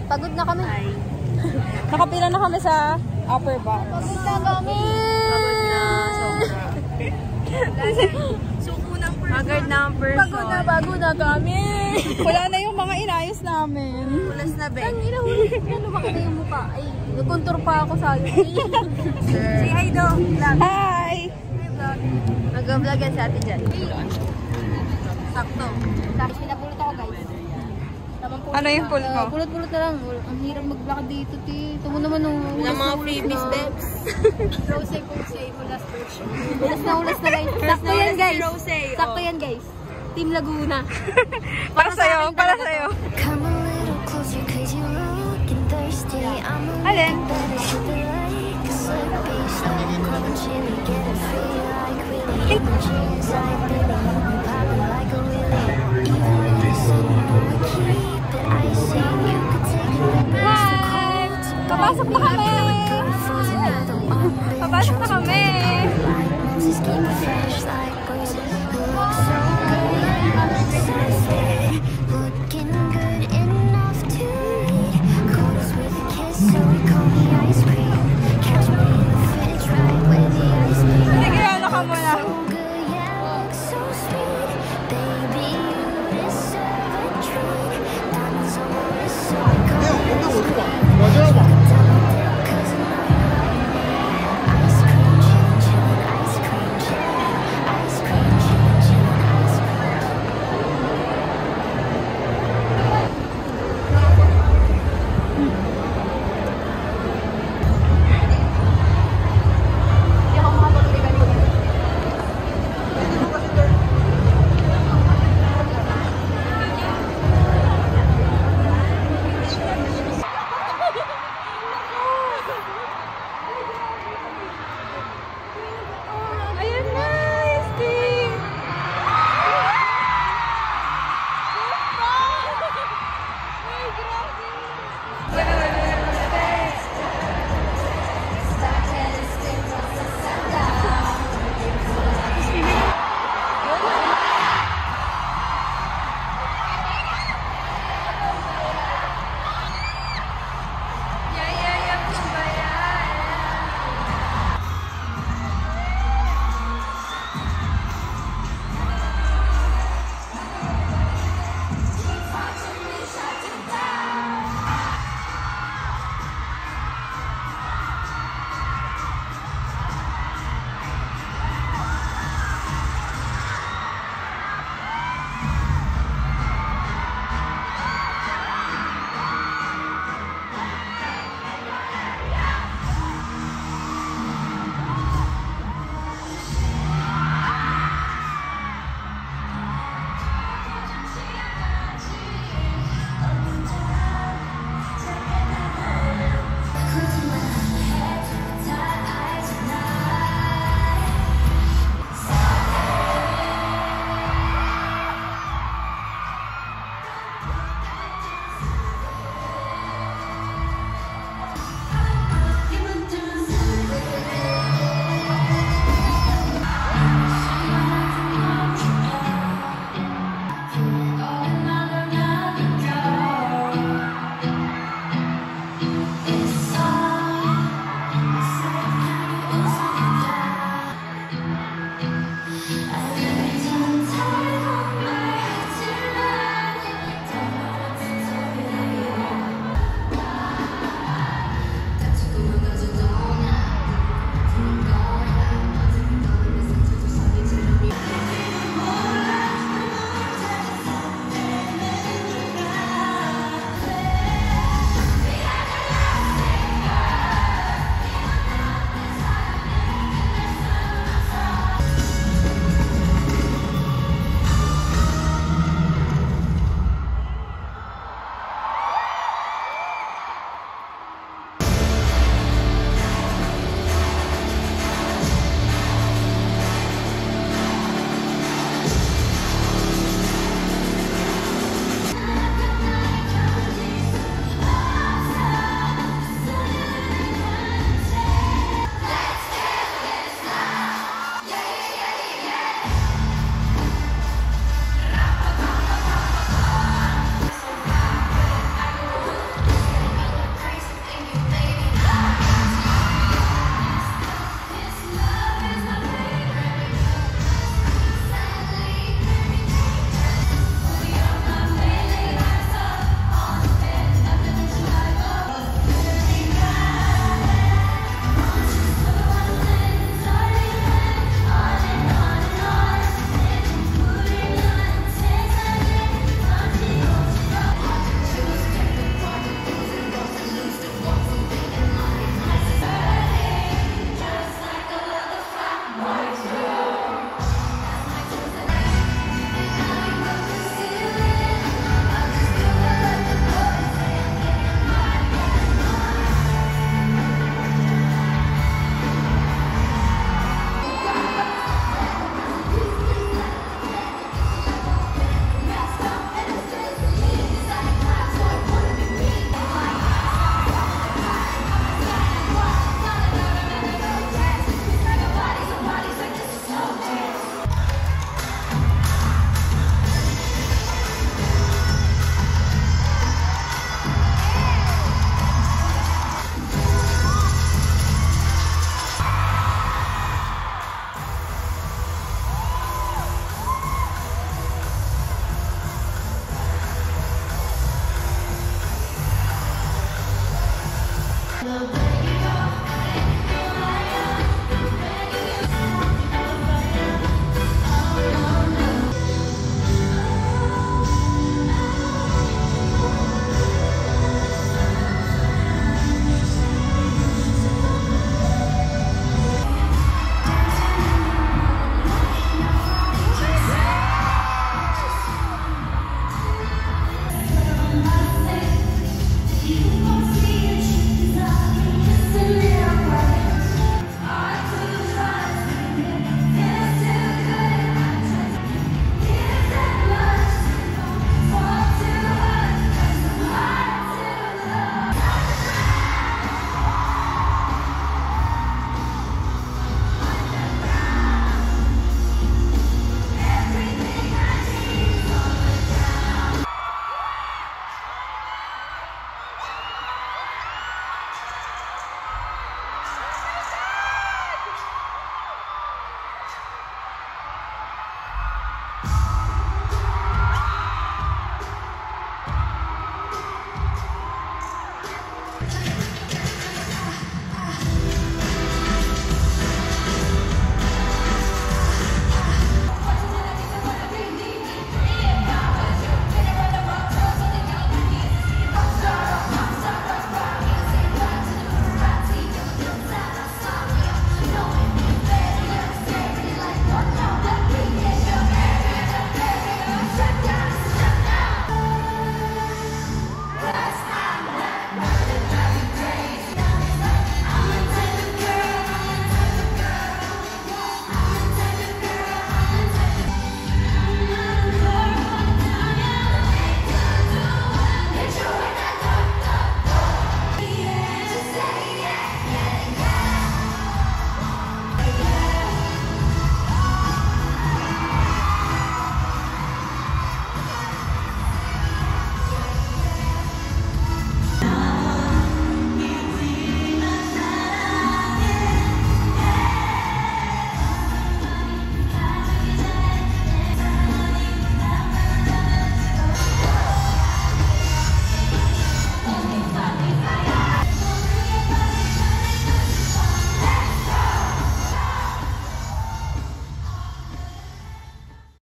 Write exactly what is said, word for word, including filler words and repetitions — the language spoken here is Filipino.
Pagod na kami. Nakapila na kami sa upper box. Pagod na kami. Pagod na. Suko ng person. Pagod na ang person. Pagod na, pagod na kami. Wala na yung mga inayos namin. Ulas na, Ben. Ang inahuli. Ano ba kita yung mukha? Ay, nagkontour pa ako sa'yo. Say hi do. Hi! Mag-vlog yan si ate dyan. Sakto. Tapos pinapulot ako, guys. Ano yung pool mo? Pulot-pulot na lang. Ang hirap mag-vlog dito, ti. Ito mo naman nung... Yung mga freebies, Debs. Rose, Rose, ulas, Rose. Ulas na, ulas na, guys. Sakto yan, guys. Sakto yan, guys. Team Laguna. Para sa'yo, para sa'yo. Alin? Hi! Papasok na kami! Papasok na kami!